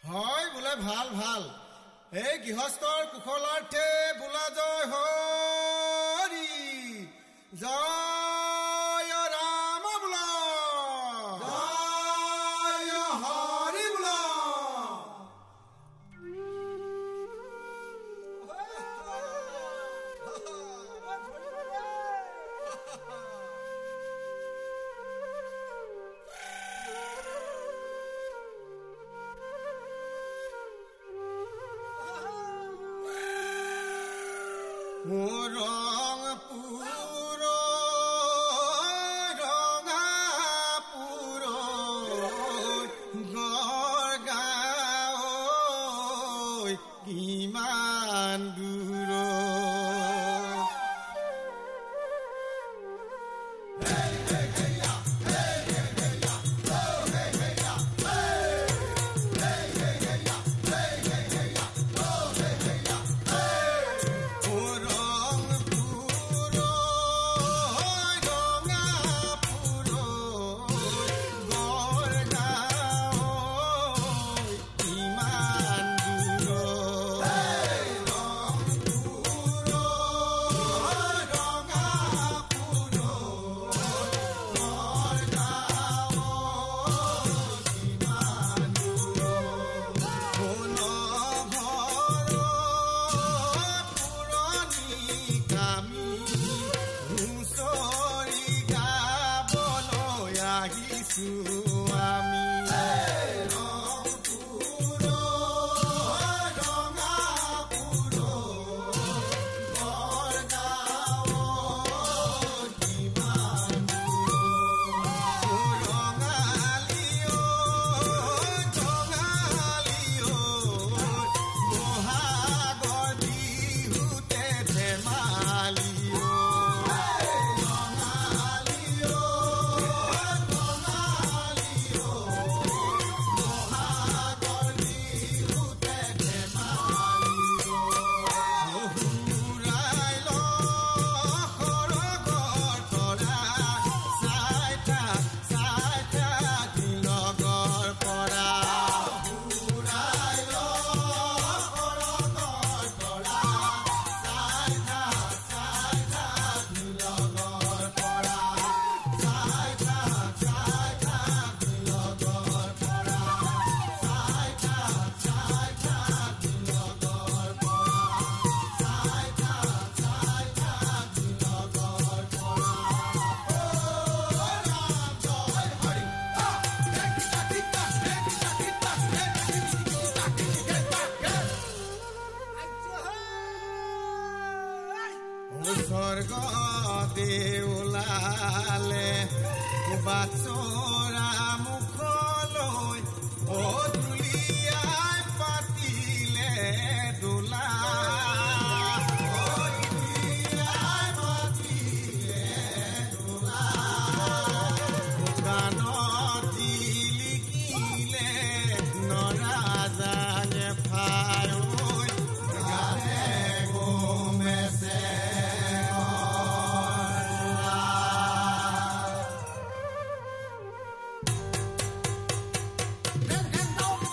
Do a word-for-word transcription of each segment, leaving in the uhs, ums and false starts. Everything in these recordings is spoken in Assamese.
হয় বোলে ভাল ভাল এই গৃহস্থৰ কুশলাৰ্থে বোলা জয় হৰি জয় ৰাম বোলা জয় হৰি বোলা ৰং পুৰ ৰঙা পুৰ গড় গাঁও কিমান দূৰ স্বর্গ দেউলালে বাচৰা মুখলৈ অদুলিয়াই পাতিলে দোলা গানত লিখিলে নৰাজানে ফাই গানে গোমেছে Then, then, don't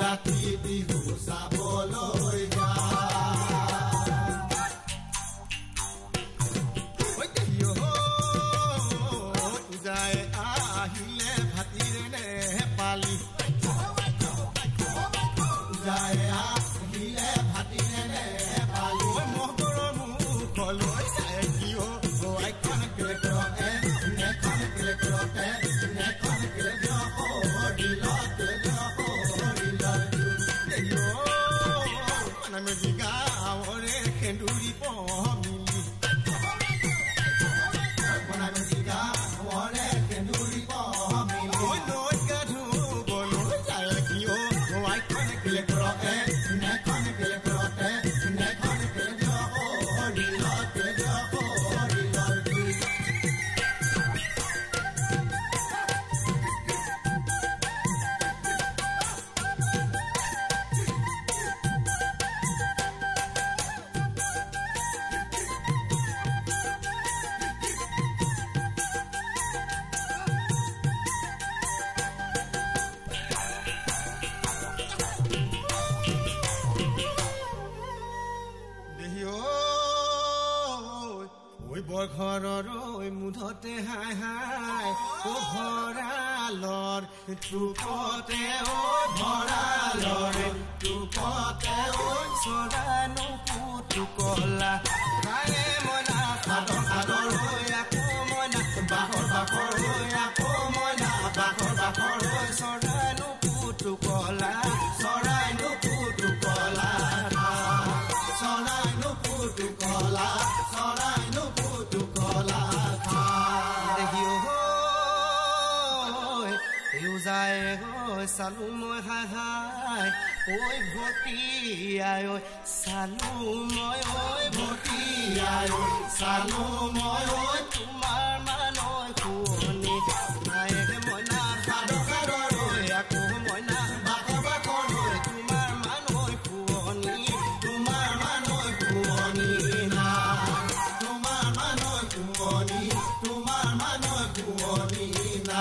ৰাতি বিহু চাবলৈ যায় আহিলে ভাতিৰে নেপালী যায় আহিলে ভাতিৰে নেপালী মহৰ মুখলৈ চাই কিয় আইখন কেলে কৰে নেখন কেলে কৰে নেখন কেলে হৰিলত হৰিলত মানে গাঁৱৰে সেন্দুৰী পমিলি মানে গাঁৱৰে সেন্দুৰী পমিলি নৈ গাধু গলৈ যায় কিয় আইখন কেলে কৰে নেখন কেলে কৰে নেখন কেলে হৰিলত হৰিলত ঘৰৰ মুধতে হাই হাই ও ভৰালৰ টুপতে ও ভৰালৰ টুপতে ও চৰানো পুতুকলা খায়ে মনা সাদৰ সাদৰ হৈ আকৌ মনা বাখৰ বাখৰ হৈ আকৌ মনা বাখৰ বাখৰ হৈ চৰানো পুতুকলা চৰাইনো পুতুকলা চৰাইনো পুতুকলা চৰাইনো পুতুকলা যায় চালো মই হাই হাই ঐ ভটিয়াই ঐ চালো মই ঐ ভটিয়াই ঐ চালো মই ঐ তোমাৰ মানৈ শুৱনি নাইহে মইনা সাদৰ সাদৰ ঐ আকৌ মইনা বাখৰ বাখৰ ঐ তোমাৰ মানৈ শুৱনি তোমাৰ মানৈ শুৱনি না তোমাৰ মানৈ শুৱনি তোমাৰ মানৈ শুৱনি না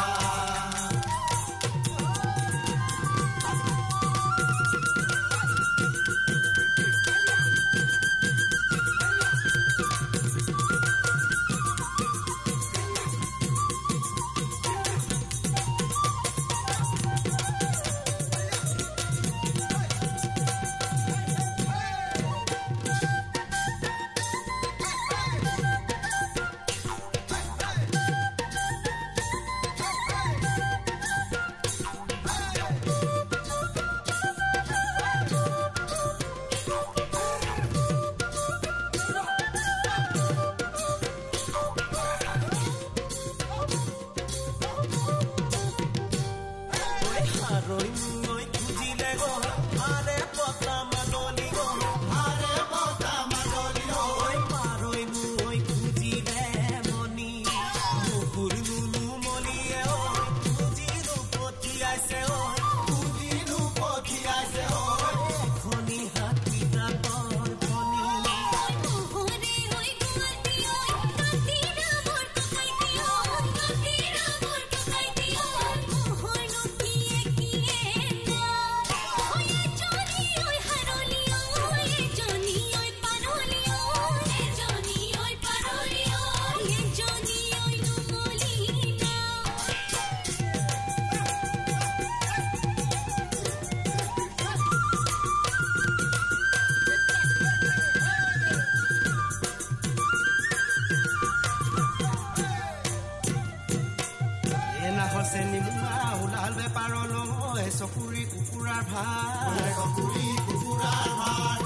চকুৰি কুকুৰাৰ ভাৰ চকুৰি কুকুৰাৰ ভাৰ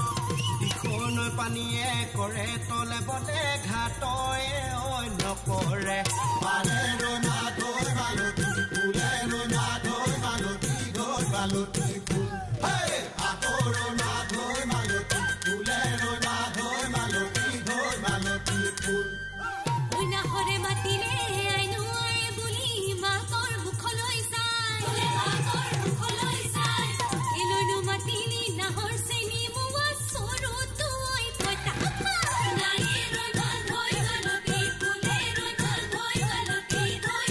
দিখনৈ পানীয়ে কৰে তলে বলে ঘাটয়ে ঐ নকৰে পাৰে ৰনা ধৈ বালতি ফুলে ৰনা ধৈ বালতি ধৈ বালতি ফুল আকৌ ৰনা ধৈ বালতি ফুলে ৰনা ধৈ বালতি ধৈ বালতি ফুল নাহৰে মাতিলে আইনো আই বুলি মাকৰ মুখলৈ চাই মাকৰ মুখলৈ চাই এলৈনো মাতিলি নাহৰ চেনি মুৱা সৰু তুই পতা নায়ে ৰৈ ভাল হৈ গলতি ফুলে ৰৈ ভাল হৈ গলতি ধৈ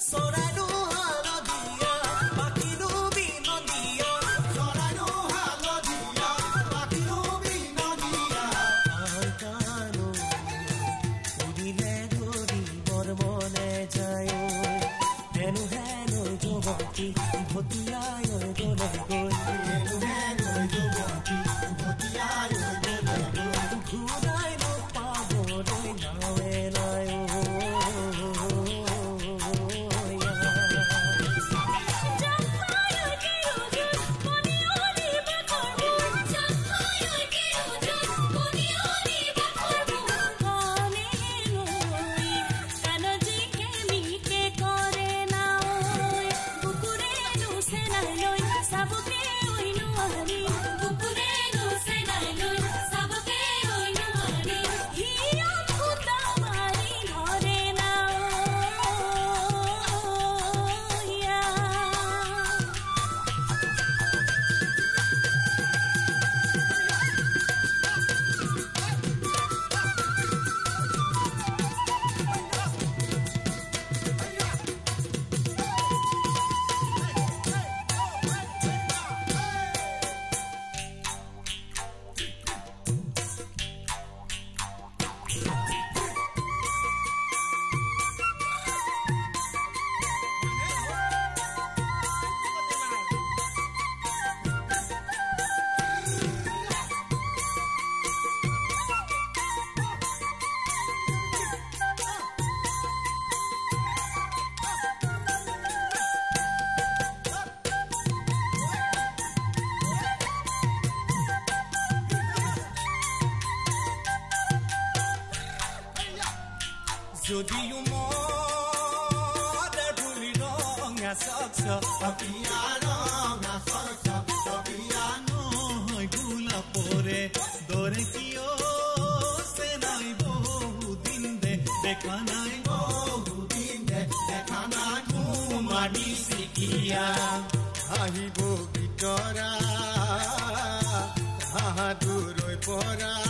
চৰাইনো হালধীয়া পাখিনো বিনন্দীয়া চৰাইনো হালধীয়া পাখিনো বিনন্দীয়া কানো উদিলে ধৰিবৰ মনে যায় হেনো হেনো যুৱতী ভটিয়াই গলে গৈ হেনো হেনো যুৱতী ভটিয়াই গলে গৈ ঘূৰাই নপাবলৈ নাৱে নাই যদিও মদে ধুলি ৰঙা চকচ অপিয়া ৰঙা চকচ অপিয়া নহয় গোলাপৰে দৰে কিয় সে নাই বহুদিন দে দেখা নাই বহুদিন দে দেখা নাই মানি শিকিয়া আহিব ভিতৰা হাহা দূৰৈ পৰা